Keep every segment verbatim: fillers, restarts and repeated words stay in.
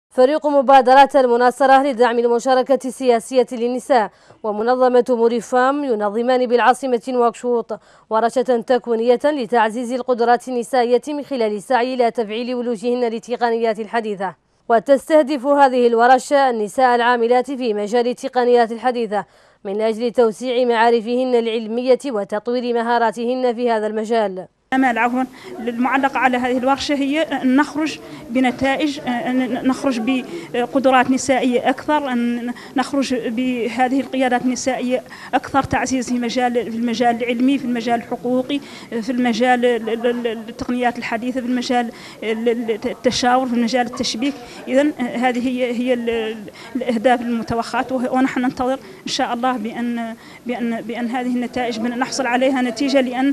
فريق مبادرات المناصرة لدعم المشاركة السياسية للنساء ومنظمة موريفام ينظمان بالعاصمة نواكشوط ورشة تكوينية لتعزيز القدرات النسائية من خلال السعي إلى تفعيل ولوجهن للتقنيات الحديثة. وتستهدف هذه الورشة النساء العاملات في مجال التقنيات الحديثة من أجل توسيع معارفهن العلمية وتطوير مهاراتهن في هذا المجال. أمال عفوا المعلقة على هذه الورشة هي أن نخرج بنتائج، أن نخرج بقدرات نسائية أكثر، أن نخرج بهذه القيادات النسائية أكثر تعزيز في مجال في المجال العلمي، في المجال الحقوقي، في المجال التقنيات الحديثة، في المجال التشاور، في المجال التشبيك. إذن هذه هي هي الأهداف المتوخاة، ونحن ننتظر إن شاء الله بأن بأن بأن هذه النتائج نحصل عليها نتيجة، لأن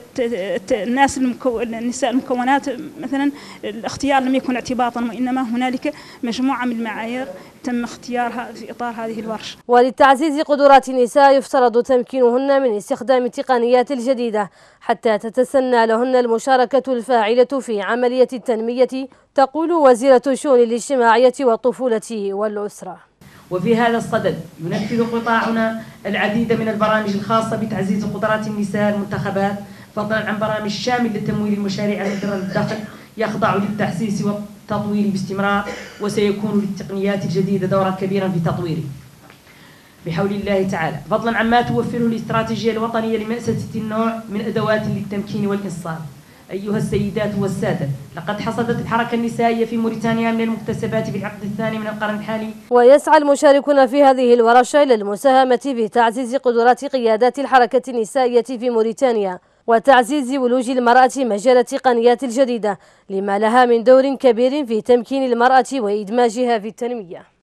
الناس المكو... النساء المكونات مثلا الاختيار لم يكن اعتباطا، وإنما هنالك مجموعة من المعايير تم اختيارها في إطار هذه الورشة. ولتعزيز قدرات النساء يفترض تمكينهن من استخدام التقنيات الجديدة حتى تتسنى لهن المشاركة الفاعلة في عملية التنمية، تقول وزيرة الشؤون الاجتماعية والطفولة والأسرة. وفي هذا الصدد ينفذ قطاعنا العديد من البرامج الخاصة بتعزيز قدرات النساء المنتخبات، فضلا عن برامج شامل لتمويل المشاريع المدرة للدخل يخضع للتحسيس والتطوير باستمرار، وسيكون للتقنيات الجديدة دورا كبيرا في تطويره بحول الله تعالى، فضلا عما توفره الاستراتيجية الوطنية لمأسسة النوع من أدوات للتمكين والإنصاف. أيها السيدات والسادة، لقد حصدت الحركة النسائية في موريتانيا من المكتسبات في العقد الثاني من القرن الحالي. ويسعى المشاركون في هذه الورشة إلى المساهمة في تعزيز قدرات قيادات الحركة النسائية في موريتانيا وتعزيز ولوج المرأة مجال التقنيات الجديدة، لما لها من دور كبير في تمكين المرأة وإدماجها في التنمية.